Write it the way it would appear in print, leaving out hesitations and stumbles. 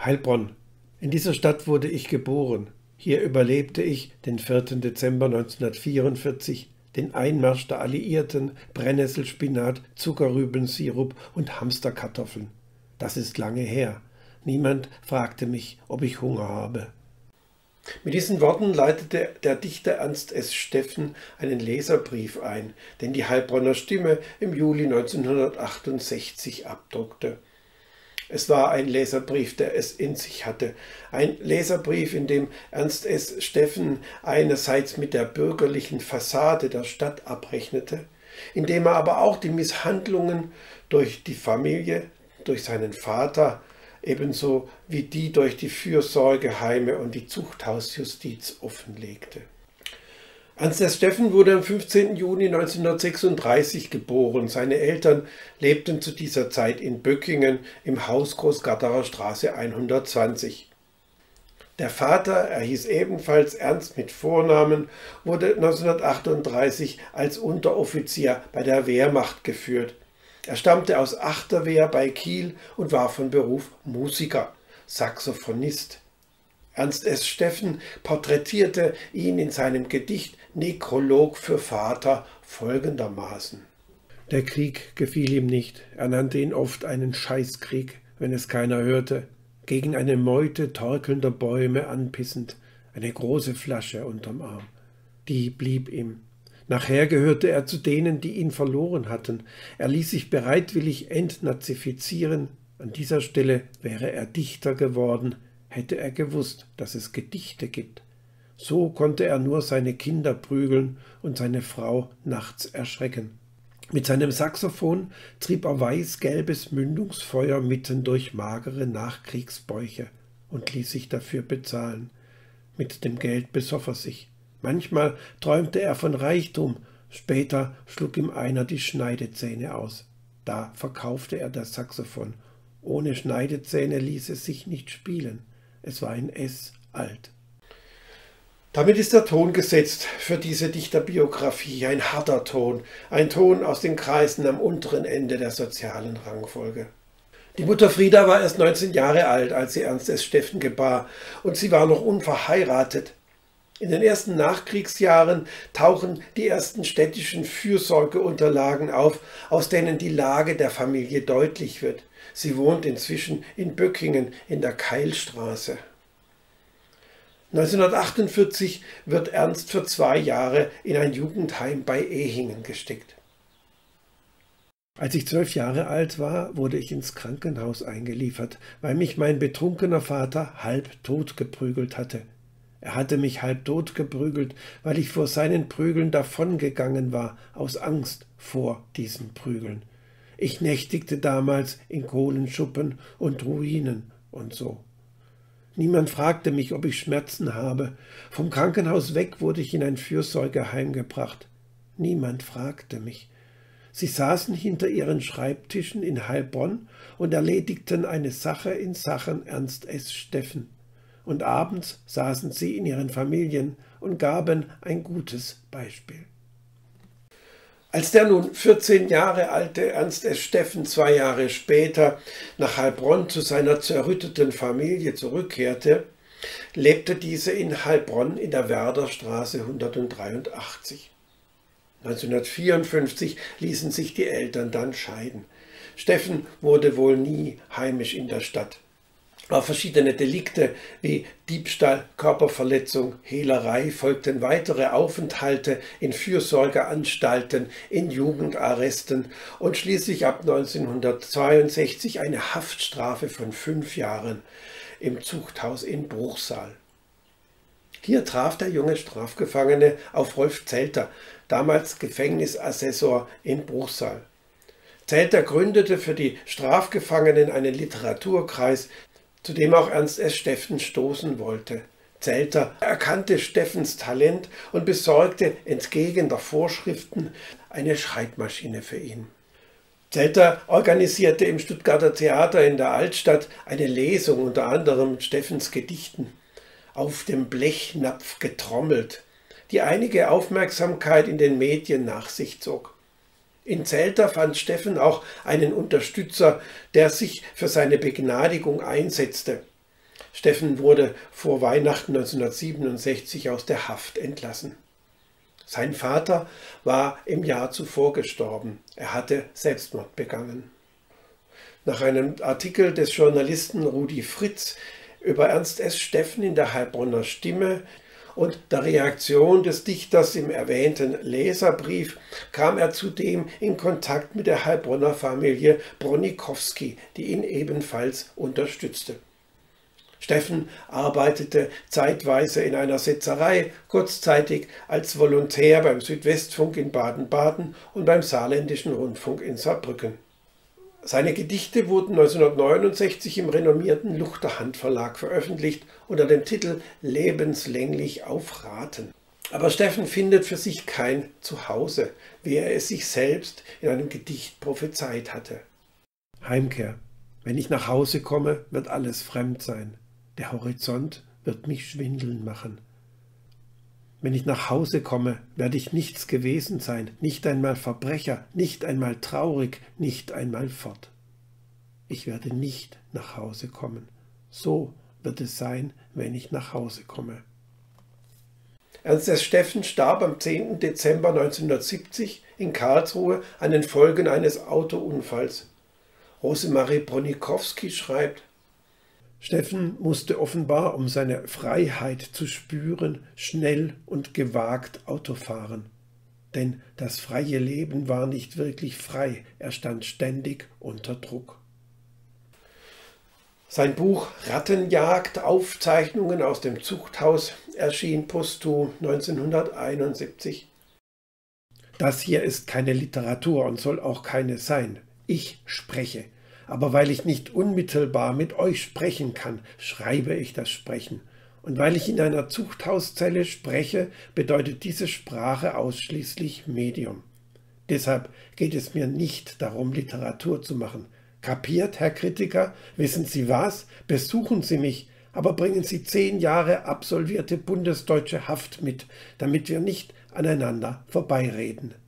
Heilbronn. In dieser Stadt wurde ich geboren. Hier überlebte ich den 4. Dezember 1944, den Einmarsch der Alliierten, Brennnesselspinat, Zuckerrübensirup und Hamsterkartoffeln. Das ist lange her. Niemand fragte mich, ob ich Hunger habe. Mit diesen Worten leitete der Dichter Ernst S. Steffen einen Leserbrief ein, den die Heilbronner Stimme im Juli 1968 abdruckte. Es war ein Leserbrief, der es in sich hatte. Ein Leserbrief, in dem Ernst S. Steffen einerseits mit der bürgerlichen Fassade der Stadt abrechnete, in dem er aber auch die Misshandlungen durch die Familie, durch seinen Vater, ebenso wie die durch die Fürsorgeheime und die Zuchthausjustiz offenlegte. Ernst S. Steffen wurde am 15. Juni 1936 geboren. Seine Eltern lebten zu dieser Zeit in Böckingen im Haus Großgatterer Straße 120. Der Vater, er hieß ebenfalls Ernst mit Vornamen, wurde 1938 als Unteroffizier bei der Wehrmacht geführt. Er stammte aus Achterwehr bei Kiel und war von Beruf Musiker, Saxophonist. Ernst S. Steffen porträtierte ihn in seinem Gedicht Nekrolog für Vater folgendermaßen. Der Krieg gefiel ihm nicht, er nannte ihn oft einen Scheißkrieg, wenn es keiner hörte, gegen eine Meute torkelnder Bäume anpissend, eine große Flasche unterm Arm. Die blieb ihm. Nachher gehörte er zu denen, die ihn verloren hatten. Er ließ sich bereitwillig entnazifizieren. An dieser Stelle wäre er Dichter geworden, hätte er gewusst, dass es Gedichte gibt. So konnte er nur seine Kinder prügeln und seine Frau nachts erschrecken. Mit seinem Saxophon trieb er weiß-gelbes Mündungsfeuer mitten durch magere Nachkriegsbäuche und ließ sich dafür bezahlen. Mit dem Geld besoff er sich. Manchmal träumte er von Reichtum, später schlug ihm einer die Schneidezähne aus. Da verkaufte er das Saxophon. Ohne Schneidezähne ließ es sich nicht spielen. Es war ein S alt. Damit ist der Ton gesetzt für diese Dichterbiografie, ein harter Ton, ein Ton aus den Kreisen am unteren Ende der sozialen Rangfolge. Die Mutter Frieda war erst 19 Jahre alt, als sie Ernst S. Steffen gebar, und sie war noch unverheiratet. In den ersten Nachkriegsjahren tauchen die ersten städtischen Fürsorgeunterlagen auf, aus denen die Lage der Familie deutlich wird. Sie wohnt inzwischen in Böckingen in der Keilstraße. 1948 wird Ernst für 2 Jahre in ein Jugendheim bei Ehingen gesteckt. Als ich 12 Jahre alt war, wurde ich ins Krankenhaus eingeliefert, weil mich mein betrunkener Vater halbtot geprügelt hatte. Er hatte mich halbtot geprügelt, weil ich vor seinen Prügeln davongegangen war, aus Angst vor diesen Prügeln. Ich nächtigte damals in Kohlenschuppen und Ruinen und so. Niemand fragte mich, ob ich Schmerzen habe. Vom Krankenhaus weg wurde ich in ein Fürsorgeheim gebracht. Niemand fragte mich. Sie saßen hinter ihren Schreibtischen in Heilbronn und erledigten eine Sache in Sachen Ernst S. Steffen. Und abends saßen sie in ihren Familien und gaben ein gutes Beispiel. Als der nun 14 Jahre alte Ernst S. Steffen 2 Jahre später nach Heilbronn zu seiner zerrütteten Familie zurückkehrte, lebte diese in Heilbronn in der Werderstraße 183. 1954 ließen sich die Eltern dann scheiden. Steffen wurde wohl nie heimisch in der Stadt. Auf verschiedene Delikte wie Diebstahl, Körperverletzung, Hehlerei folgten weitere Aufenthalte in Fürsorgeanstalten, in Jugendarresten und schließlich ab 1962 eine Haftstrafe von 5 Jahren im Zuchthaus in Bruchsal. Hier traf der junge Strafgefangene auf Rolf Zelter, damals Gefängnisassessor in Bruchsal. Zelter gründete für die Strafgefangenen einen Literaturkreis, zu dem auch Ernst S. Steffen stoßen wollte. Zelter erkannte Steffens Talent und besorgte entgegen der Vorschriften eine Schreibmaschine für ihn. Zelter organisierte im Stuttgarter Theater in der Altstadt eine Lesung unter anderem mit Steffens Gedichten, auf dem Blechnapf getrommelt, die einige Aufmerksamkeit in den Medien nach sich zog. In Zelter fand Steffen auch einen Unterstützer, der sich für seine Begnadigung einsetzte. Steffen wurde vor Weihnachten 1967 aus der Haft entlassen. Sein Vater war im Jahr zuvor gestorben. Er hatte Selbstmord begangen. Nach einem Artikel des Journalisten Rudi Fritz über Ernst S. Steffen in der Heilbronner Stimme und der Reaktion des Dichters im erwähnten Leserbrief kam er zudem in Kontakt mit der Heilbronner Familie Bronikowski, die ihn ebenfalls unterstützte. Steffen arbeitete zeitweise in einer Setzerei, kurzzeitig als Volontär beim Südwestfunk in Baden-Baden und beim Saarländischen Rundfunk in Saarbrücken. Seine Gedichte wurden 1969 im renommierten Luchterhand Verlag veröffentlicht unter dem Titel Lebenslänglich auf Raten. Aber Steffen findet für sich kein Zuhause, wie er es sich selbst in einem Gedicht prophezeit hatte. Heimkehr. Wenn ich nach Hause komme, wird alles fremd sein. Der Horizont wird mich schwindeln machen. Wenn ich nach Hause komme, werde ich nichts gewesen sein, nicht einmal Verbrecher, nicht einmal traurig, nicht einmal fort. Ich werde nicht nach Hause kommen. So wird es sein, wenn ich nach Hause komme. Ernst S. Steffen starb am 10. Dezember 1970 in Karlsruhe an den Folgen eines Autounfalls. Rosemarie Bronikowski schreibt: Steffen musste offenbar, um seine Freiheit zu spüren, schnell und gewagt Auto fahren. Denn das freie Leben war nicht wirklich frei, er stand ständig unter Druck. Sein Buch Rattenjagd, Aufzeichnungen aus dem Zuchthaus erschien posthum 1971. Das hier ist keine Literatur und soll auch keine sein. Ich spreche. Aber weil ich nicht unmittelbar mit euch sprechen kann, schreibe ich das Sprechen. Und weil ich in einer Zuchthauszelle spreche, bedeutet diese Sprache ausschließlich Medium. Deshalb geht es mir nicht darum, Literatur zu machen. Kapiert, Herr Kritiker? Wissen Sie was? Besuchen Sie mich, aber bringen Sie 10 Jahre absolvierte bundesdeutsche Haft mit, damit wir nicht aneinander vorbeireden.